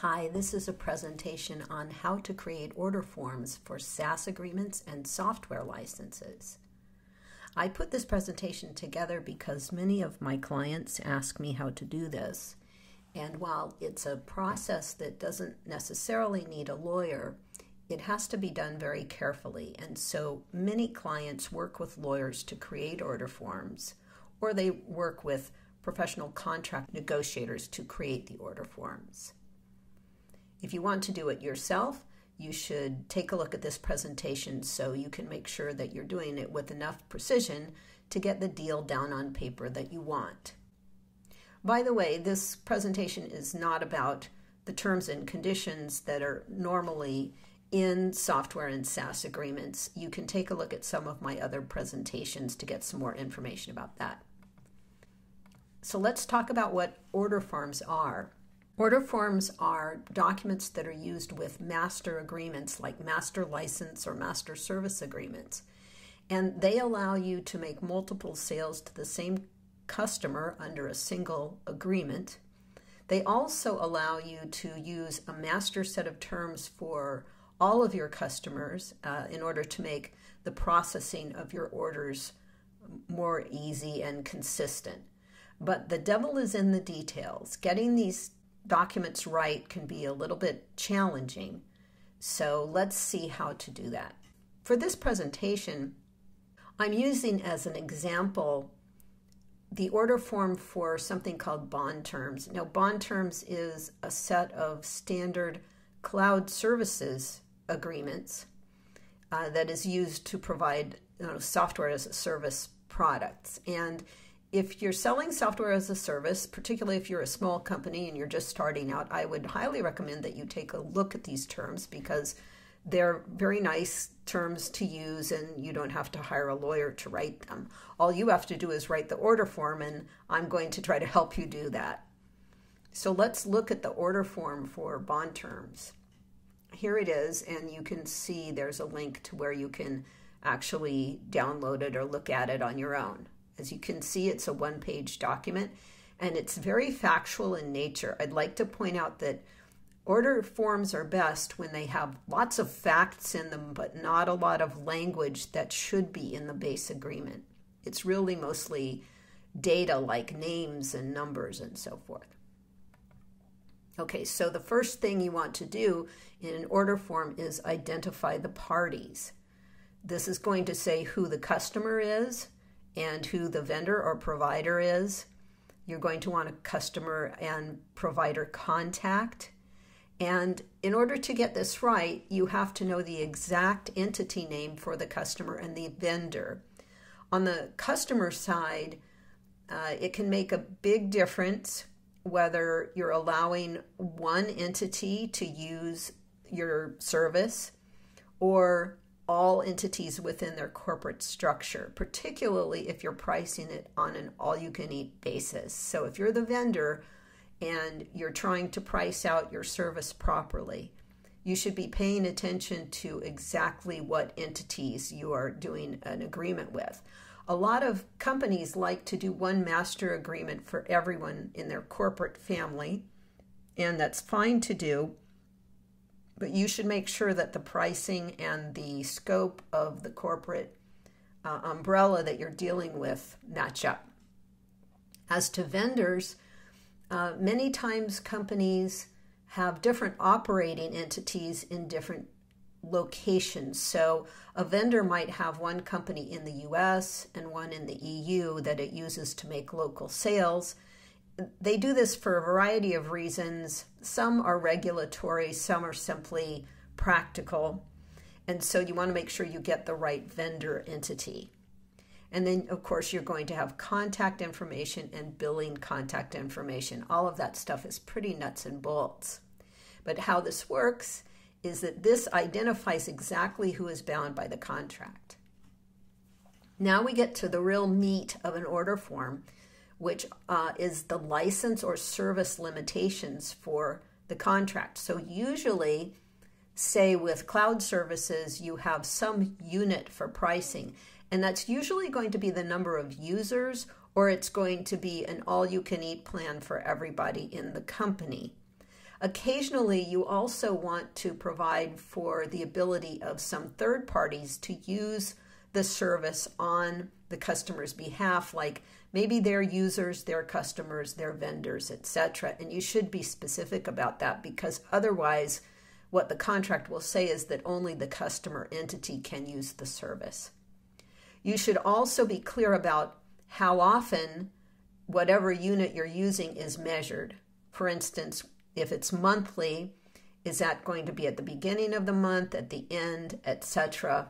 Hi, this is a presentation on how to create order forms for SaaS agreements and software licenses. I put this presentation together because many of my clients ask me how to do this. And while it's a process that doesn't necessarily need a lawyer, it has to be done very carefully. And so many clients work with lawyers to create order forms, or they work with professional contract negotiators to create the order forms. If you want to do it yourself, you should take a look at this presentation so you can make sure that you're doing it with enough precision to get the deal down on paper that you want. By the way, this presentation is not about the terms and conditions that are normally in software and SaaS agreements. You can take a look at some of my other presentations to get some more information about that. So let's talk about what order forms are. Order forms are documents that are used with master agreements like master license or master service agreements. And they allow you to make multiple sales to the same customer under a single agreement. They also allow you to use a master set of terms for all of your customers in order to make the processing of your orders more easy and consistent. But the devil is in the details. Getting these documents right can be a little bit challenging, so let's see how to do that. For this presentation, I'm using as an example the order form for something called bond terms. Now, bond terms is a set of standard cloud services agreements that is used to provide software as a service products. And if you're selling software as a service, particularly if you're a small company and you're just starting out, I would highly recommend that you take a look at these terms because they're very nice terms to use and you don't have to hire a lawyer to write them. All you have to do is write the order form, and I'm going to try to help you do that. So let's look at the order form for bond terms. Here it is, and you can see there's a link to where you can actually download it or look at it on your own. As you can see, it's a one-page document, and it's very factual in nature. I'd like to point out that order forms are best when they have lots of facts in them, but not a lot of language that should be in the base agreement. It's really mostly data like names and numbers and so forth. Okay, so the first thing you want to do in an order form is identify the parties. This is going to say who the customer is and who the vendor or provider is. You're going to want a customer and provider contact. And in order to get this right, you have to know the exact entity name for the customer and the vendor. On the customer side, it can make a big difference whether you're allowing one entity to use your service or all entities within their corporate structure, particularly if you're pricing it on an all-you-can-eat basis. So if you're the vendor and you're trying to price out your service properly, you should be paying attention to exactly what entities you are doing an agreement with. A lot of companies like to do one master agreement for everyone in their corporate family, and that's fine to do. But you should make sure that the pricing and the scope of the corporate umbrella that you're dealing with match up. As to vendors, many times companies have different operating entities in different locations. So a vendor might have one company in the US and one in the EU that it uses to make local sales. They do this for a variety of reasons. Some are regulatory, some are simply practical. And so you want to make sure you get the right vendor entity. And then, of course, you're going to have contact information and billing contact information. All of that stuff is pretty nuts and bolts. But how this works is that this identifies exactly who is bound by the contract. Now we get to the real meat of an order form, which is the license or service limitations for the contract. So usually, say with cloud services, you have some unit for pricing, and that's usually going to be the number of users, or it's going to be an all-you-can-eat plan for everybody in the company. Occasionally, you also want to provide for the ability of some third parties to use the service on the customer's behalf, like maybe their users, their customers, their vendors, etc. And you should be specific about that, because otherwise what the contract will say is that only the customer entity can use the service. You should also be clear about how often whatever unit you're using is measured. For instance, if it's monthly, is that going to be at the beginning of the month, at the end, etc.?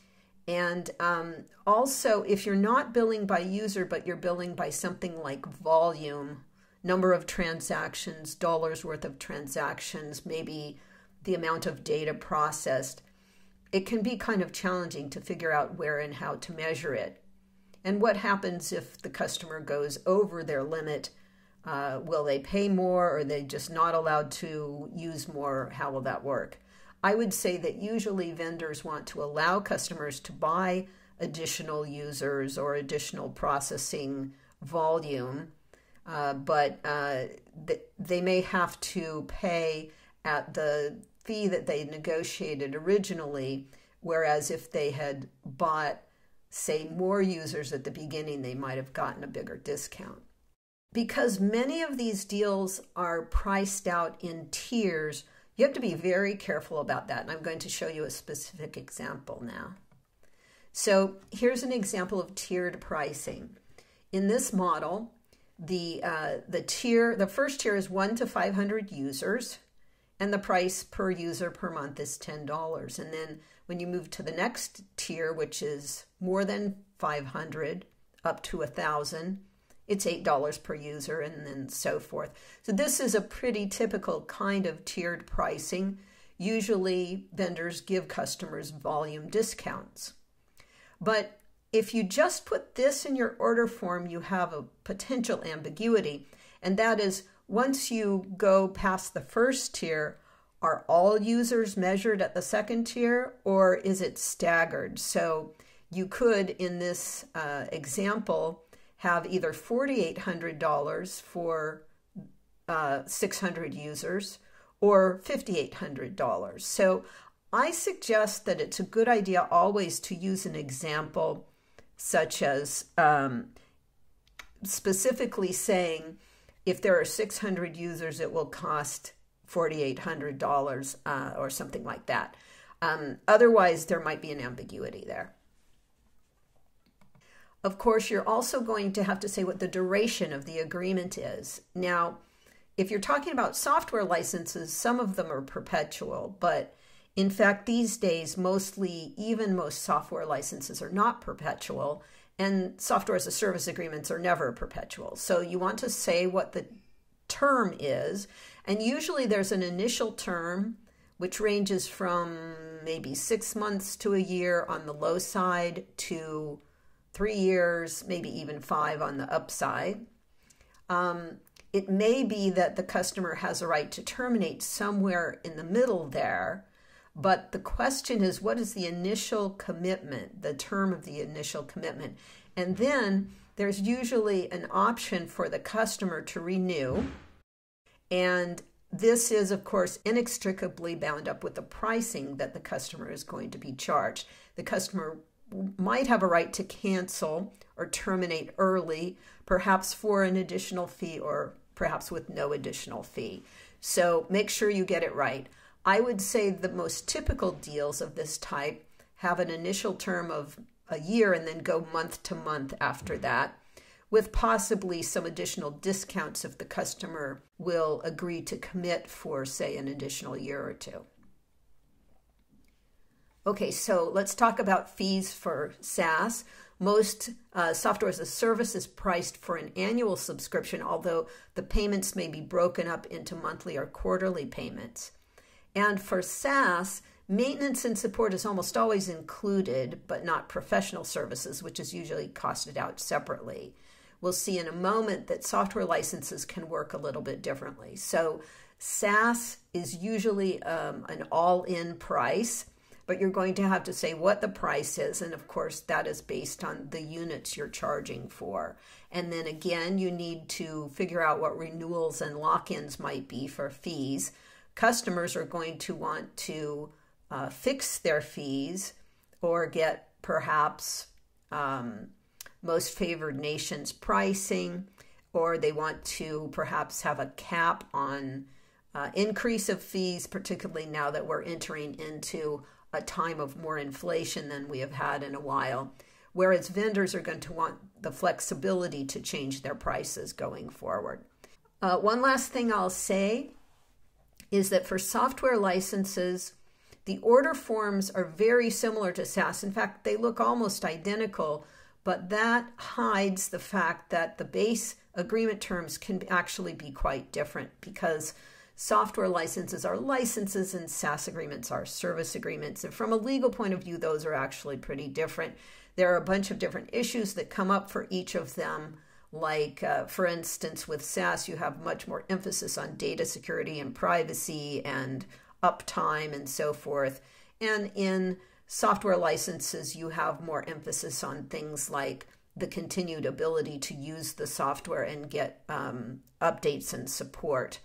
And also, if you're not billing by user, but you're billing by something like volume, number of transactions, dollars worth of transactions, maybe the amount of data processed, it can be kind of challenging to figure out where and how to measure it. And what happens if the customer goes over their limit? Will they pay more, or are they just not allowed to use more? How will that work? I would say that usually vendors want to allow customers to buy additional users or additional processing volume, but they may have to pay at the fee that they negotiated originally, whereas if they had bought, say, more users at the beginning, they might have gotten a bigger discount. Because many of these deals are priced out in tiers, you have to be very careful about that, and I'm going to show you a specific example now. So here's an example of tiered pricing. In this model, the first tier is 1 to 500 users, and the price per user per month is $10. And then when you move to the next tier, which is more than 500 up to 1,000, it's $8 per user, and then so forth. So this is a pretty typical kind of tiered pricing. Usually vendors give customers volume discounts. But if you just put this in your order form, you have a potential ambiguity. And that is, once you go past the first tier, are all users measured at the second tier, or is it staggered? So you could, in this example, have either $4,800 for 600 users or $5,800. So I suggest that it's a good idea always to use an example such as specifically saying, if there are 600 users, it will cost $4,800 or something like that. Otherwise, there might be an ambiguity there. Of course, you're also going to have to say what the duration of the agreement is. Now, if you're talking about software licenses, some of them are perpetual, but in fact, these days, most software licenses are not perpetual, and software as a service agreements are never perpetual. So you want to say what the term is, and usually there's an initial term which ranges from maybe 6 months to a year on the low side to 3 years, maybe even 5 on the upside. It may be that the customer has a right to terminate somewhere in the middle there, but the question is, what is the initial commitment, the term of the initial commitment? And then there's usually an option for the customer to renew, and this is, of course, inextricably bound up with the pricing that the customer is going to be charged. The customer might have a right to cancel or terminate early, perhaps for an additional fee or perhaps with no additional fee. So make sure you get it right. I would say the most typical deals of this type have an initial term of a year and then go month to month after that, with possibly some additional discounts if the customer will agree to commit for, say, an additional year or two. Okay, so let's talk about fees for SaaS. Most software as a service is priced for an annual subscription, although the payments may be broken up into monthly or quarterly payments. And for SaaS, maintenance and support is almost always included, but not professional services, which is usually costed out separately. We'll see in a moment that software licenses can work a little bit differently. So SaaS is usually an all-in price. but you're going to have to say what the price is. And of course, that is based on the units you're charging for. And then again, you need to figure out what renewals and lock-ins might be for fees. Customers are going to want to fix their fees or get perhaps most favored nations pricing, or they want to perhaps have a cap on increase of fees, particularly now that we're entering into a time of more inflation than we have had in a while, whereas vendors are going to want the flexibility to change their prices going forward. One last thing I'll say is that for software licenses, the order forms are very similar to SaaS. In fact, they look almost identical, but that hides the fact that the base agreement terms can actually be quite different, because software licenses are licenses and SaaS agreements are service agreements. And from a legal point of view, those are actually pretty different. There are a bunch of different issues that come up for each of them. Like, for instance, with SaaS, you have much more emphasis on data security and privacy and uptime and so forth. And in software licenses, you have more emphasis on things like the continued ability to use the software and get updates and support.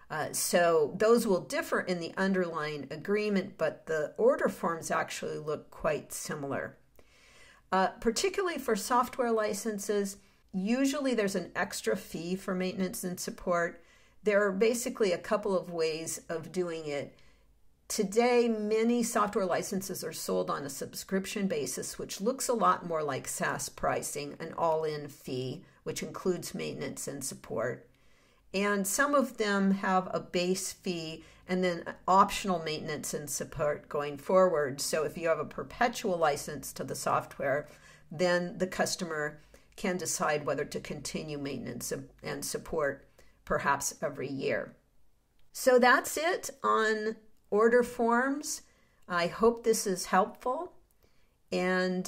So those will differ in the underlying agreement, but the order forms actually look quite similar. Particularly for software licenses, usually there's an extra fee for maintenance and support. There are basically a couple of ways of doing it. Today, many software licenses are sold on a subscription basis, which looks a lot more like SaaS pricing, an all-in fee, which includes maintenance and support. And some of them have a base fee and then optional maintenance and support going forward. So if you have a perpetual license to the software, then the customer can decide whether to continue maintenance and support perhaps every year. So that's it on order forms. I hope this is helpful, and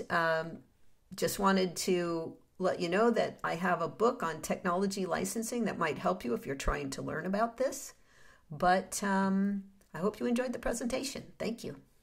just wanted to let you know that I have a book on technology licensing that might help you if you're trying to learn about this. But I hope you enjoyed the presentation. Thank you.